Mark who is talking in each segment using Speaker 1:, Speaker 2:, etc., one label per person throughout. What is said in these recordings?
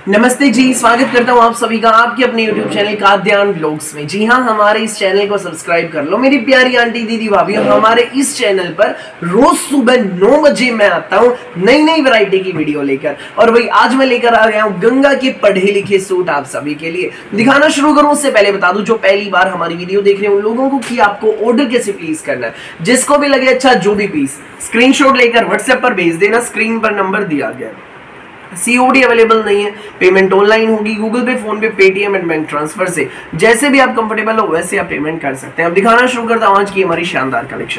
Speaker 1: नमस्ते जी, स्वागत करता हूं आप सभी का आपके अपने YouTube चैनल काद्यान व्लॉग्स में। जी हां, हमारे इस चैनल को सब्सक्राइब कर लो मेरी प्यारी आंटी दीदी भाभी। हमारे इस चैनल पर रोज सुबह 9 बजे मैं आता हूं नई नई वैरायटी की वीडियो लेकर। और भाई आज मैं लेकर आ गया हूं गंगा के पढ़े लिखे सूट आप सभी के लिए। दिखाना शुरू करूं उससे पहले बता दूं, जो पहली बार हमारी वीडियो देख रहे हैं उन लोगों को कि आपको ऑर्डर कैसे प्लीज करना है। जिसको भी लगे अच्छा, जो भी पीस स्क्रीनशॉट लेकर व्हाट्सएप पर भेज देना। स्क्रीन पर नंबर दिया गया। COD अवेलेबल नहीं है, पेमेंट ऑनलाइन होगी, Google pay, PhonePe, Paytm and bank transfer से। जैसे भी आप कंफर्टेबल हो वैसे आप पेमेंट कर सकते हैं। अब दिखाना शुरू करता हूं आज की हमारी शानदार कलेक्शन।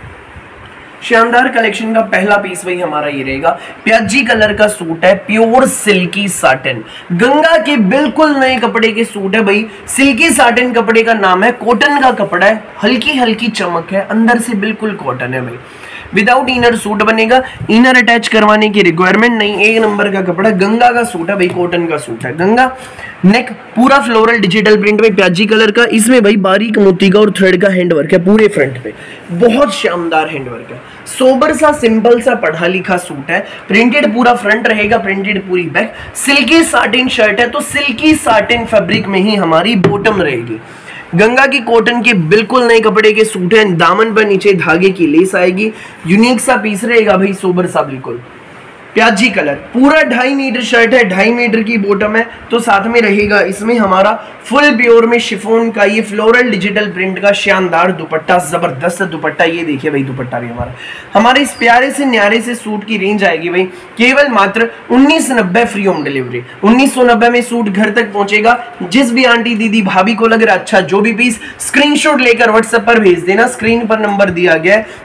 Speaker 1: शानदार कलेक्शन का पहला पीस वही हमारा ये रहेगा। प्याजी कलर का सूट है, प्योर सिल्की साटन, गंगा के बिल्कुल नए कपड़े के सूट है भाई। सिल्की साटन कपड़े का नाम है, कॉटन का कपड़ा है, हल्की हल्की चमक है, अंदर से बिल्कुल कॉटन है भाई। विदाउट इनर सूट बनेगा, इनर अटैच करवाने की रिक्वायरमेंट नहीं। एक नंबर का कपड़ा, गंगा का सूट है भाई, कॉटन का सूट है। गंगा नेक पूरा फ्लोरल डिजिटल प्रिंट में प्याजी कलर का, इसमें भाई बारीक मोती का और थ्रेड का हैंडवर्क है पूरे फ्रंट पे, बहुत शानदार हैंडवर्क है। सोबर सा सिंपल सा पढ़ा लिखा सूट है, प्रिंटेड पूरा फ्रंट रहेगा, प्रिंटेड पूरी बैक। सिल्की साटिन शर्ट है तो सिल्की साटिन फैब्रिक में ही हमारी बॉटम रहेगी। गंगा की कॉटन के बिल्कुल नए कपड़े के सूट हैं। दामन पर नीचे धागे की लेस आएगी, यूनिक सा पीस रहेगा भाई, सोबर सा बिल्कुल प्याजी कलर। पूरा 2.5 मीटर शर्ट है, 2.5 मीटर की बॉटम है, तो साथ में रहेगा इसमें हमारा फुल प्योर में शिफॉन का ये फ्लोरल डिजिटल प्रिंट का शानदार दुपट्टा, जबरदस्त दुपट्टा। ये देखिए भाई दुपट्टा भी हमारे इस प्यारे से न्यारे से सूट की रेंज आएगी भाई केवल मात्र 1990 फ्री होम डिलीवरी। 1990 में सूट घर तक पहुंचेगा। जिस भी आंटी दीदी भाभी को लग रहा अच्छा, जो भी पीस स्क्रीनशॉट लेकर व्हाट्सएप पर भेज देना। स्क्रीन पर नंबर दिया गया है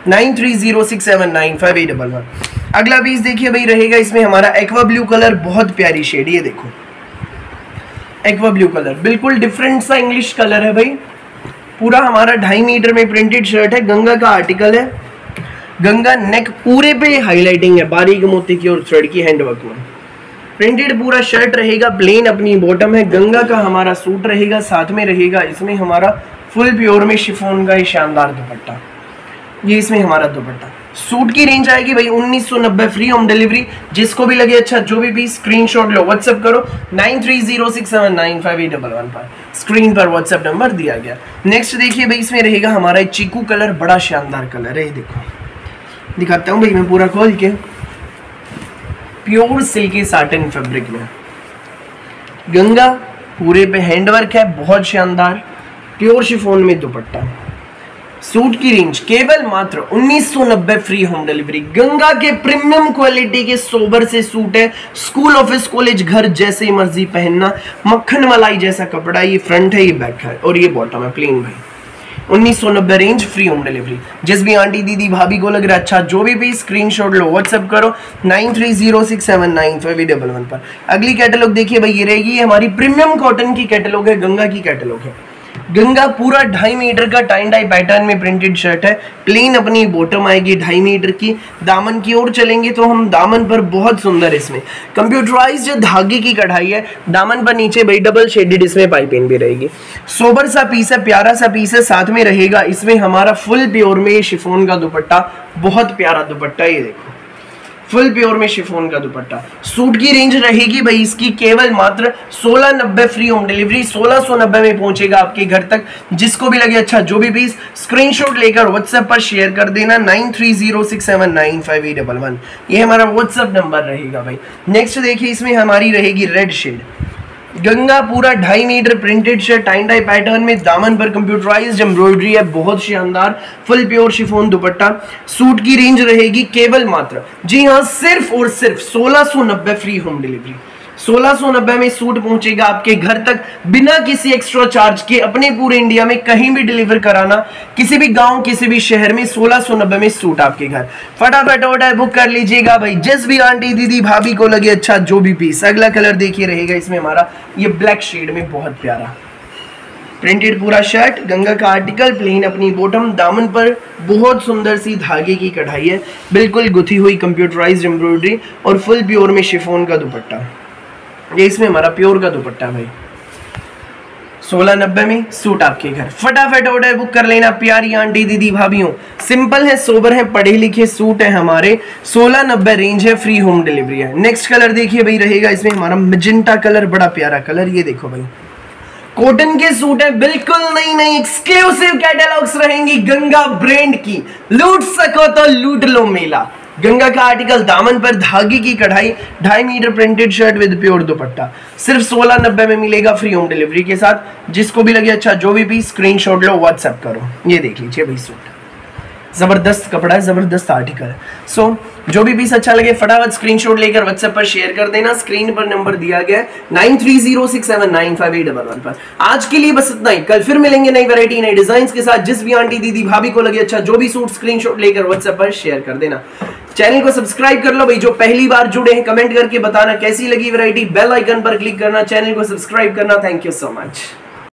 Speaker 1: 9306795811। अगला पीस देखिए भाई रहेगा इसमें हमारा एक्वा ब्लू कलर, बहुत प्यारी शेड। ये देखो एक्वा ब्लू कलर, बिल्कुल डिफरेंट सा इंग्लिश कलर है भाई। पूरा हमारा 2.5 मीटर में प्रिंटेड शर्ट है, गंगा का आर्टिकल है। गंगा नेक पूरे पे हाईलाइटिंग है, बारीक मोती की और थ्रेड की हैंडवर्क में प्रिंटेड पूरा शर्ट रहेगा। प्लेन अपनी बॉटम है। गंगा का हमारा सूट रहेगा, साथ में रहेगा इसमें हमारा फुल प्योर में शिफॉन का ये शानदार दुपट्टा। ये इसमें हमारा दुपट्टा। सूट की रेंज आएगी भाई 1990 फ्री होम डिलीवरी। जिसको भी लगे अच्छा, जो भी स्क्रीनशॉट लो, व्हाट्सएप करो 9306795811 पर। स्क्रीन पर व्हाट्सएप नंबर दिया गया। नेक्स्ट देखिए भाई इसमें रहेगा हमारा चीकू कलर, बड़ा शानदार कलर है। ये देखो दिखाता हूँ भाई मैं पूरा खोल के। प्योर सिल्की साटिन फैब्रिक में गंगा, पूरे पे हैंडवर्क है, बहुत शानदार। प्योर शिफॉन में दुपट्टा। सूट की रेंज केवल मात्र 1990 फ्री होम डिलीवरी। गंगा के प्रीमियम क्वालिटी के सोबर से सूट है, स्कूल ऑफिस कॉलेज घर जैसे मर्जी पहनना। मक्खन मलाई जैसा कपड़ा, ये फ्रंट है, ये बैक है और ये बॉटम है प्लेन भाई। 1990 रेंज, फ्री होम डिलीवरी। जिस भी आंटी दीदी भाभी को लग रहा है अच्छा, जो भी स्क्रीनशॉट लो, व्हाट्सएप करो 9306795811 पर। अगली कैटलॉग देखिए भाई ये रहेगी, हमारी प्रीमियम कॉटन की कैटलॉग है, गंगा की कैटलॉग है। गंगा पूरा 2.5 मीटर का टाई डाई पैटर्न में प्रिंटेड शर्ट है। प्लेन अपनी बॉटम आएगी 2.5 मीटर की। दामन की ओर चलेंगे तो हम दामन पर बहुत सुंदर इसमें कंप्यूटराइज्ड धागे की कढ़ाई है। दामन पर नीचे भाई डबल शेडेड इसमें पाइपिंग भी रहेगी। सोबर सा पीस है, प्यारा सा पीस है। साथ में रहेगा इसमें हमारा फुल प्योर में शिफॉन का दुपट्टा, बहुत प्यारा दुपट्टा। ये देखो फुल प्योर में शिफॉन का दुपट्टा। सूट की रेंज रहेगी भाई इसकी केवल मात्र 1690 फ्री होम डिलीवरी। 1690 में पहुंचेगा आपके घर तक। जिसको भी लगे अच्छा, जो भी पीस स्क्रीनशॉट लेकर व्हाट्सएप पर शेयर कर देना 9306795811। ये हमारा व्हाट्सएप नंबर रहेगा भाई। नेक्स्ट देखिए इसमें हमारी रहेगी रेड शेड। गंगा पूरा 2.5 metre printed shirt, tie dye pattern में। दामन पर कंप्यूटराइज्ड एम्ब्रॉयडरी है, बहुत शानदार। Full pure chiffon dupatta. Suit की रेंज रहेगी केवल मात्र, जी हाँ, सिर्फ और सिर्फ 1690 फ्री होम डिलीवरी। 1690 में सूट पहुंचेगा आपके घर तक बिना किसी एक्स्ट्रा चार्ज के। अपने पूरे इंडिया में कहीं भी डिलीवर कराना, किसी भी गांव किसी भी शहर में 1690 में सूट आपके घर। फटाफट ऑर्डर बुक कर लीजिएगा भाई, जिस भी आंटी दीदी भाभी को लगे अच्छा, जो भी पीस। अगला कलर देखिए रहेगा इसमें हमारा ये ब्लैक शेड में, बहुत प्यारा प्रिंटेड पूरा शर्ट। गंगा का आर्टिकल, प्लेन अपनी बॉटम। दामन पर बहुत सुंदर सी धागे की कढ़ाई है, बिल्कुल गुथी हुई कंप्यूटराइज्ड एम्ब्रॉयडरी और फुल प्योर में शिफॉन का दुपट्टा। ये इसमें हमारा प्योर का दुपट्टा भाई। 1690 में सूट आपके घर। फटाफट ऑर्डर बुक कर लेना प्यारी आंटी दीदी भाभीओं। सिंपल है, सोबर है, पढ़े लिखे सूट है हमारे। 1690 रेंज है, फ्री होम डिलीवरी है। नेक्स्ट कलर देखिए भाई, रहेगा इसमें हमारा मैजेंटा कलर, बड़ा प्यारा कलर। ये देखो भाई, कॉटन के सूट है, बिल्कुल नई नई एक्सक्लूसिव कैटलॉग्स रहेंगी गंगा ब्रांड की। लूट सको तो लूट लो मेला। गंगा का आर्टिकल, दामन पर धागे की कढ़ाई, 2.5 metre printed shirt with pure dupatta, सिर्फ 1690 में मिलेगा फ्री होम डिलीवरी के साथ। जिसको भी लगे अच्छा, जो भी पीस स्क्रीनशॉट लो, व्हाट्सएप करो। ये देख लीजिए भाई, सूट जबरदस्त कपड़ा है, जबरदस्त आर्टिकल है। सो जो भी पीस अच्छा लगे फटाफट स्क्रीनशॉट लेकर व्हाट्सएप पर शेयर कर देना। स्क्रीन पर नंबर दिया गया है 9306795811 पर। आज के लिए बस इतना ही, कल फिर मिलेंगे नई वैरायटी नए डिजाइन के साथ। जिस भी आंटी दीदी भाभी को लगे अच्छा, जो भी सूट स्क्रीनशॉट लेकर व्हाट्सएप पर शेयर कर देना। चैनल को सब्सक्राइब कर लो भाई, जो पहली बार जुड़े हैं कमेंट करके बताना कैसी लगी वैरायटी। बेल आइकन पर क्लिक करना, चैनल को सब्सक्राइब करना। Thank you so much.